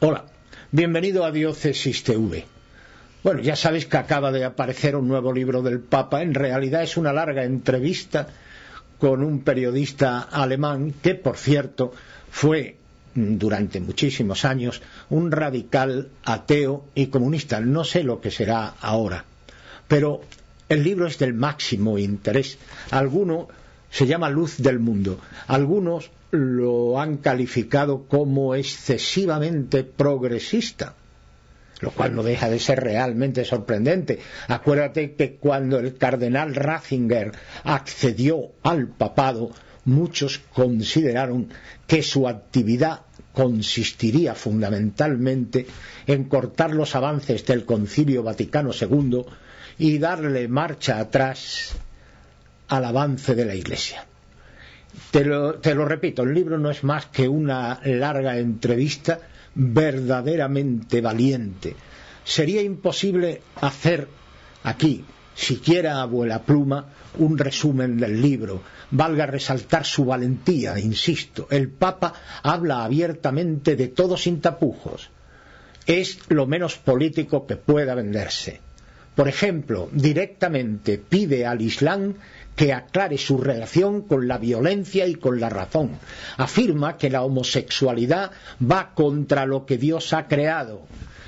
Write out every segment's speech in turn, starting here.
Hola, bienvenido a Diócesis TV. Bueno, ya sabéis que acaba de aparecer un nuevo libro del Papa. En realidad es una larga entrevista con un periodista alemán que, por cierto, fue durante muchísimos años un radical ateo y comunista. No sé lo que será ahora, pero el libro es del máximo interés. Alguno se llama Luz del Mundo. Algunos lo han calificado como excesivamente progresista, lo cual no deja de ser realmente sorprendente. Acuérdate que cuando el cardenal Ratzinger accedió al papado, muchos consideraron que su actividad consistiría fundamentalmente en cortar los avances del Concilio Vaticano II y darle marcha atrás al avance de la Iglesia. Te lo repito, el libro no es más que una larga entrevista verdaderamente valiente. Sería imposible hacer aquí, siquiera a vuela pluma, un resumen del libro. Valga resaltar su valentía, insisto. El Papa habla abiertamente de todo sin tapujos. Es lo menos político que pueda venderse. Por ejemplo, directamente pide al Islam que aclare su relación con la violencia y con la razón. Afirma que la homosexualidad va contra lo que Dios ha creado.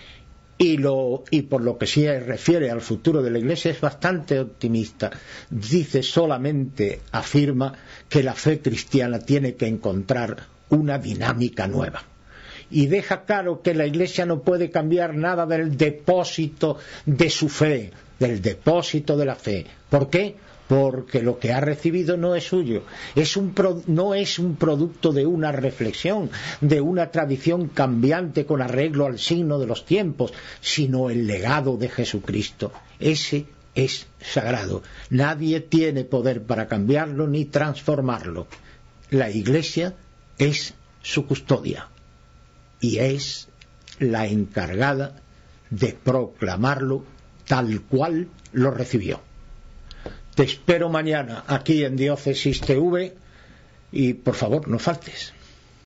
Y por lo que se refiere al futuro de la Iglesia es bastante optimista. Dice solamente, afirma, que la fe cristiana tiene que encontrar una dinámica nueva. Y deja claro que la Iglesia no puede cambiar nada del depósito de su fe, del depósito de la fe. ¿Por qué? Porque lo que ha recibido no es suyo, no es un producto de una reflexión, de una tradición cambiante con arreglo al signo de los tiempos, sino el legado de Jesucristo. Ese es sagrado. Nadie tiene poder para cambiarlo ni transformarlo. La Iglesia es su custodia y es la encargada de proclamarlo tal cual lo recibió. Te espero mañana aquí en Diócesis TV y por favor no faltes.